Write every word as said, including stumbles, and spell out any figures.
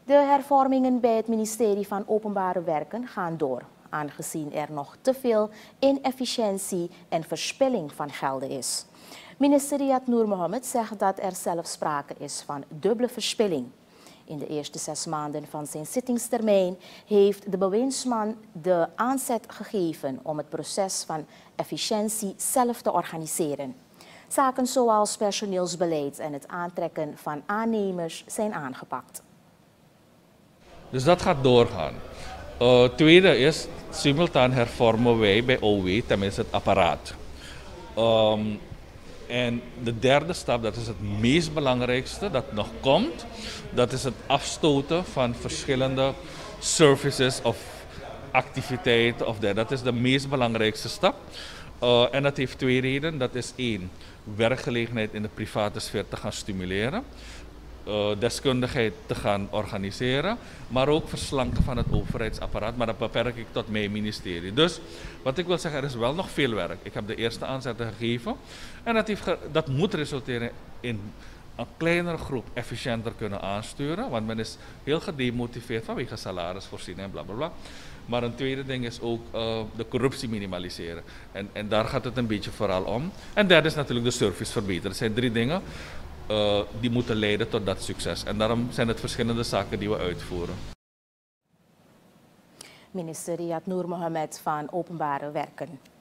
De hervormingen bij het ministerie van Openbare Werken gaan door, aangezien er nog te veel inefficiëntie en verspilling van gelden is. Minister Riyad Noor Mohammed zegt dat er zelfs sprake is van dubbele verspilling. In de eerste zes maanden van zijn zittingstermijn heeft de bewindsman de aanzet gegeven om het proces van efficiëntie zelf te organiseren. Zaken zoals personeelsbeleid en het aantrekken van aannemers zijn aangepakt. Dus dat gaat doorgaan. Uh, tweede is, simultaan hervormen wij bij O W, tenminste het apparaat. Um, en de derde stap, dat is het meest belangrijkste dat nog komt, dat is het afstoten van verschillende services of activiteiten. Of dat. dat is de meest belangrijkste stap. Uh, en dat heeft twee redenen. Dat is één, werkgelegenheid in de private sfeer te gaan stimuleren. Uh, deskundigheid te gaan organiseren, maar ook verslanken van het overheidsapparaat, maar dat beperk ik tot mijn ministerie. Dus wat ik wil zeggen, er is wel nog veel werk. Ik heb de eerste aanzetten gegeven en dat, heeft ge dat moet resulteren in een kleinere groep efficiënter kunnen aansturen, want men is heel gedemotiveerd vanwege salarisvoorziening en blablabla. Maar een tweede ding is ook uh, de corruptie minimaliseren. En, en daar gaat het een beetje vooral om. En derde is natuurlijk de service verbeteren. Dat zijn drie dingen uh, die moeten leiden tot dat succes. En daarom zijn het verschillende zaken die we uitvoeren. Minister Riyad Noor Mohammed van Openbare Werken.